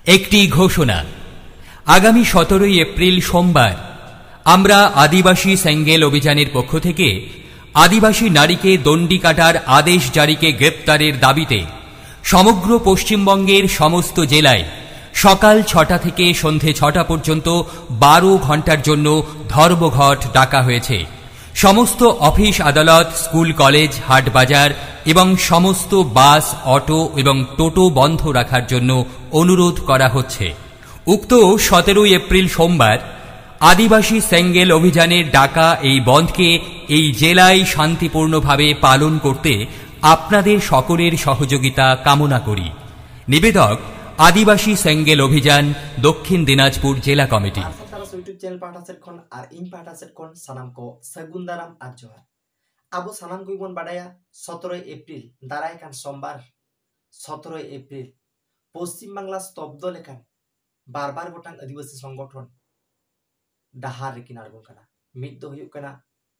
একটি ঘোষণা। আগামী 17 এপ্রিল সোমবার আমরা আদিবাসী সেঙ্গেল অভিযানের পক্ষ থেকে আদিবাসী নারীকে দণ্ডি কাটার আদেশ জারিকে গ্রেপ্তারের দাবিতে সমগ্র পশ্চিমবঙ্গের সমস্ত জেলায় সকাল 6টা থেকে সন্ধে 6টা পর্যন্ত 12 ঘণ্টার জন্য ধর্মঘট ডাকা হয়েছে। সমস্ত অফিস আদালত, স্কুল, কলেজ, হাট বাজার এবং সমস্ত বাস, অটো এবং টোটো বন্ধ রাখার জন্য অনুরোধ করা হচ্ছে। উক্ত 17 এপ্রিল সোমবার আদিবাসী সেঙ্গেল অভিযানের ডাকা এই বন্ধকে এই জেলায় শান্তিপূর্ণভাবে পালন করতে আপনাদের সকলের সহযোগিতা কামনা করি। নিবেদক আদিবাসী সেঙ্গেল অভিযান, দক্ষিণ দিনাজপুর জেলা কমিটি। यूट्यूब चैनल पाटा सेट खन और इन पाटा सेट खन सानाम को सगुन दाराम और जोहार। अब सानाम को बन बाडाया 17 एप्रिल दाराय कान सोमवार 17 एप्रिल पश्चिम बांगला स्तब्ध लेखान बार बार गोटां आदिवासी संगठन डाहार रेकिन आड़गोन काना। मिद दो हुयुग काना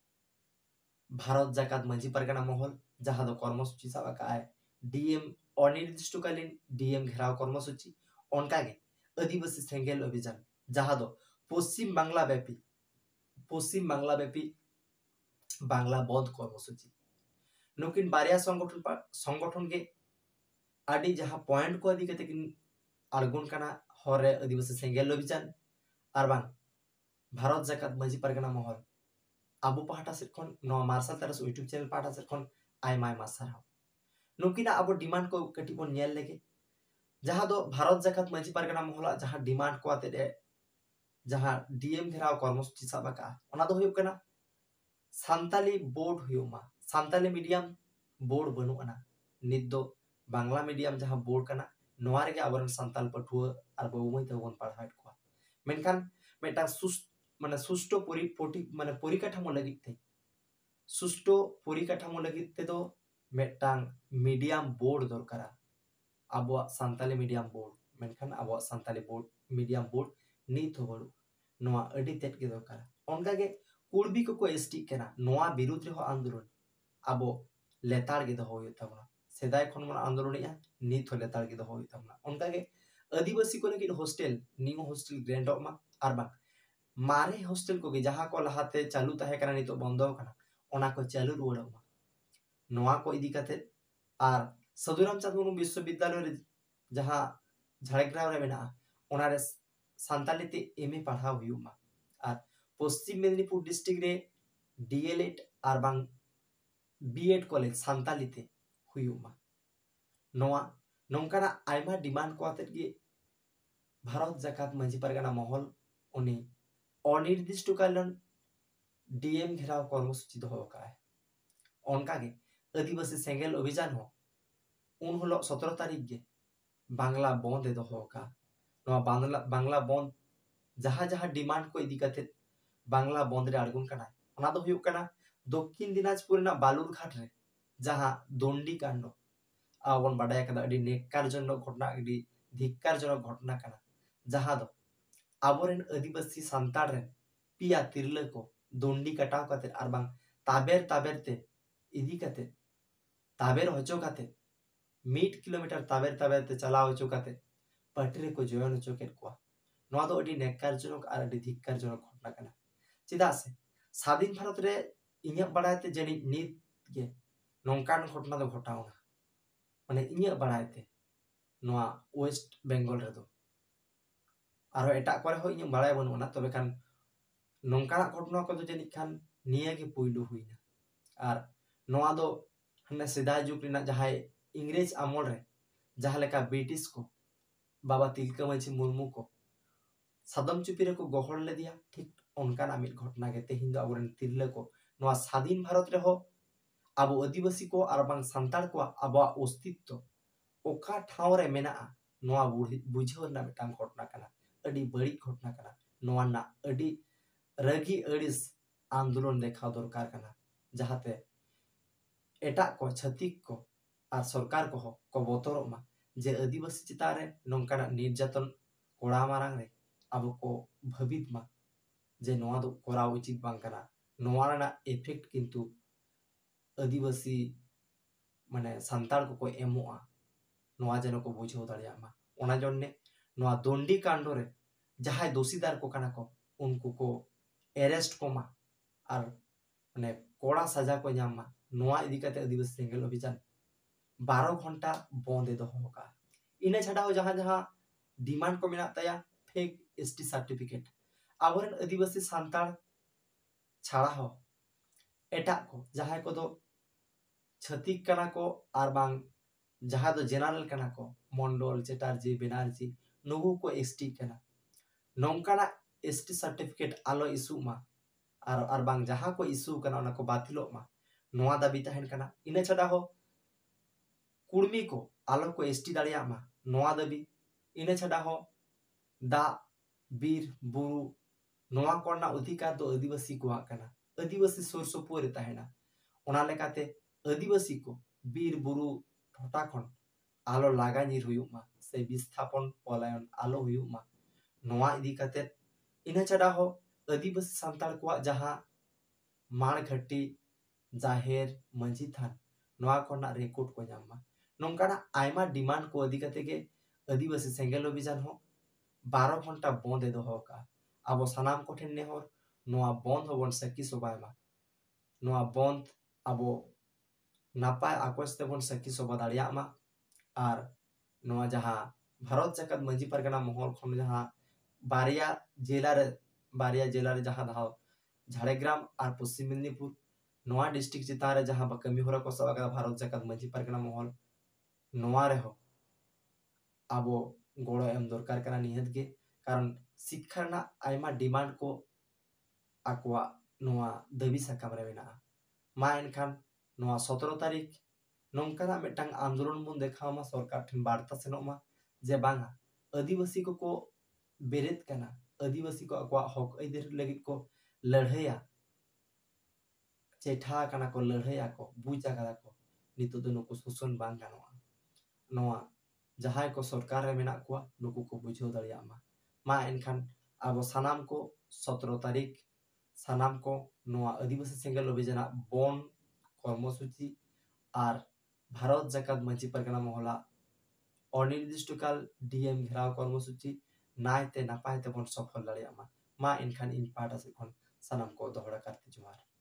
भारत जाकात मांझी पारगाना महल जहां दो कर्मसूची साबा काय डीएम अनिर्दिष्टकालीन डीएम घेराव कर्मसूची ओनकागे आदिवासी सेंगेल अभियान जहां दो पश्चिम बांगला व्यापी बांगला बंद कर्मसूची नुकिन बारिया संगठन के आदि जहां पॉइंट को आदि कते किन आड़गोन काना हरे आदिवासी सेंगेल अभियान और बांग भारत जाकात मांझी पारगाना महल आबो पाटा सेट खन नो मार्शल तारस यूट्यूब चैनल पाटा सेट खन आयमा साराव नुकिना आबो डिमांड को कटी बन नेल लेगे जहां दो भारत जाकात मांझी पारगाना महल जहां डिमांड को आते जहां डीएम घेराव कर्मसूची साबाका ओना दो हुयुग काना सान्ताली बोर्ड हुयुमा सान्ताली मीडियम बोर्ड बनुआना नित दो बांग्ला मीडियम जहां बोर्ड काना नोआ रेगे आबरन सान्ताल पठुआ और बाबुमाई तबन पढ़ाइट को मेनखान मेटा सुष्टो परिकाठामो लगित थे सुष्टो परिकाठामो लगित ते दो मेटांग मीडियम बोर्ड दरकारा आबो सान्ताली मीडियम बोर्ड मेनखान आबो सान्ताली बोर्ड मीडियम बोर्ड नीत हो बड़ू नोआ अडी तेट के दरकार ओनकागे कुर्बी को एसटी केना नोआ विरुद्ध रे आंदोलन आबो लेताड़ के दो होय तबना सेदाय खन मन आंदोलन या नीत हो लेताड़ के दो होय तबना ओनकागे आदिवासी को लगी हॉस्टल न्यू हॉस्टल ग्रेंड मा आरबा मारे हॉस्टल को जहां को लहाते चालू तहे कना नितो बंदो कना ओना को चालू रुवाड़मा नोआ को इदी काते आर सदुराम चांद मुर्मू विश्वविद्यालय जहां झाड़ग्राम रे मेना ओना रे सान्ताली ते एमए पढ़ाव हुयुमा और पश्चिम मेदिनीपुर डिस्ट्रिक्ट रे डीएलएड और बांग बीएड कॉलेज सान्ताली ते हुयुमा नोआ नोंकाना आयमा डिमांड को आते गे भारत जाकात मांझी पारगाना महल उनी अनिर्दिष्टकालीन डीएम घेराव कर्मसूची दो काय ओनकागे आदिवासी सेंगेल अभियान हो उन हलो 17 तारीख गे बांग्ला बंद दो का बांग्ला बंद जहां जहां डिमांड को इदी कते बांग्ला बंद रे आड़गुन काना ओना दो हुयुग काना दक्षिण दिनाजपुर ना बालुरघाट रे जहां दंडी कांड आवन बाडाय कदा अडी नेकारजनक घटना अडी धिक्कारजनक घटना काना जहां दो आबोरेन आदिवासी सांताड़ रे पिया तिरला को दंडी कटाव कते आर बांग ताबेर ते इदी कते ताबेर होचो कते 1 किलोमीटर ताबेर ते चलाव होचो कते पटरे को जयन चोकेट को नोआ दो अडी नेकारजनक और अडी धिक्कारजनक घटना काना चिदा से स्वाधीन भारत रे इन्या बडायते जनी नीत गे नोंकान घटना दो घटावना माने इन्या बडायते नोआ वेस्ट बेंगल रे दो आरो एटा करे हो इन्या बडाय बनुना तबे खान नोंकाना घटना को दो जनी खान निया गे पुइलु हुइना और नोआ दो हने सिदा जुग रिना जहाय इंग्रेज अमल रे जहां लेका ब्रिटिश को बाबा तिलका मांझी मुर्मू को सादम चुपी रे को गहड़ ले दिया ठीक उनका मिट घटना के तेहिं दो आबोरेन तिरला को नोआ स्वाधीन भारत रे हो आबो आदिवासी को और बांग सांताड़ को आबो अस्तित्व ओका ठाव रे मेना नोआ बुझाव ना मिटांग घटना काना अडी बड़ी घटना काना नोआ ना अडी रगी अड़िस आंदोलन देखा दरकार काना जहाते एटा को छतिक को और सरकार को बतरमा जे आदिवासी चितारे नोंकाना निर्यातन कोड़ा मारांग रे अब को भवित मा जे नोआ दो कोरा उचित बांग काना नोआ ना इफेक्ट किंतु आदिवासी माने सांताड़ को एमोआ नोआ जनो को बुझाव दाड़िया मा ओना जन्ने नोआ दोंडी कांडो रे जहां दोषीदार को काना को उनको को एरेस्ट को मा और माने कोड़ा सजा को नामा नोआ इदी कते आदिवासी सेंगेल अभियान 12 घंटा बंदे दोहो का इने छाड़ा हो जहां जहां डिमांड को मेना तया फेक एसटी सर्टिफिकेट आबरन आदिवासी सांताल छाड़ा हो एटा को जहां को दो छतिक कना को आर बांग जहां दो जनरल कना को मंडल चेटार्जी बेनार्जी नुगु को एसटी कना नौकाना एसटी सर्टिफिकेट आलो इशू मा आर बांग जहां को इशू कना उना को बातिलो मा नोआ दाबी तहन कना इने छाड़ा हो कुर्मी को आलो को एसटी दाड़िया मा नोआ दाबी इने छाड़ा हो दा बीर बुरु नोआ कोना अधिकार दो आदिवासी को कना आदिवासी सुर सुपुर तहना ओना लेकाते आदिवासी को बीर बुरु ठोटा खन आलो लागा निर हुयुमा से विस्थापन पलायन आलो हुयुमा नोआ इदी काते इना छाड़ा हो आदिवासी सांताल को जहां माण घट्टी जाहेर मंजी थान नोआ कोना रेकॉर्ड को जामा नोंकाना आयमा डिमांड को अधि काते के आदिवासी सेंगेल अभियान हो 12 घंटा बंद दोहो का अब सानाम को ठेन नेहर नोआ बंद होबन सकी सोबायमा नोआ बंद अब नापाय आकोस्ते बन सकी सोबा दाड़ियामा आर नोआ जहां भारत जाकत मंजी परगना महल खन जहां बारिया जिला रे जहां धाव झाड़ग्राम और पश्चिम मेदिनीपुर नोआ डिस्ट्रिक्ट चितान रे जहां कमी होरा को सवागा भारत जाकत मंजी परगना महल नोआ रे हो अब गड़ो एम दरकार कना निहत गे कारण शिक्षा ना आयमा डिमांड को आकुआ नोआ दाबी साकाम रे मेना मा एनखान नोआ 17 तारीख नौकाना मेटांग आंदोलन बुन देखावमा सरकार ठेन बार्ता सेनोमा जे बांगा आदिवासी को बेरेत कना आदिवासी को आकुआ हक आइदेर लगित को लड़हैया चेठा कना को लड़हैया को बुझा कदा को नितो दो नुको शोषण बांग गानोआ नोआ जहां को सरकार रे मेना को नुको को बुझो दाड़ियामा मा एनखान अब सानाम को 17 तारीख सानाम को नोआ आदिवासी सेंगेल अभियान बन कर्मसूची और भारत जाकत मंची परगना महला अनिर्दिष्टकाल डीएम घेराव कर्मसूची नायते नापायते बन सफल दाड़ियामा मा एनखान इन पाटा से खन सानाम को दोहरा करते जुमार।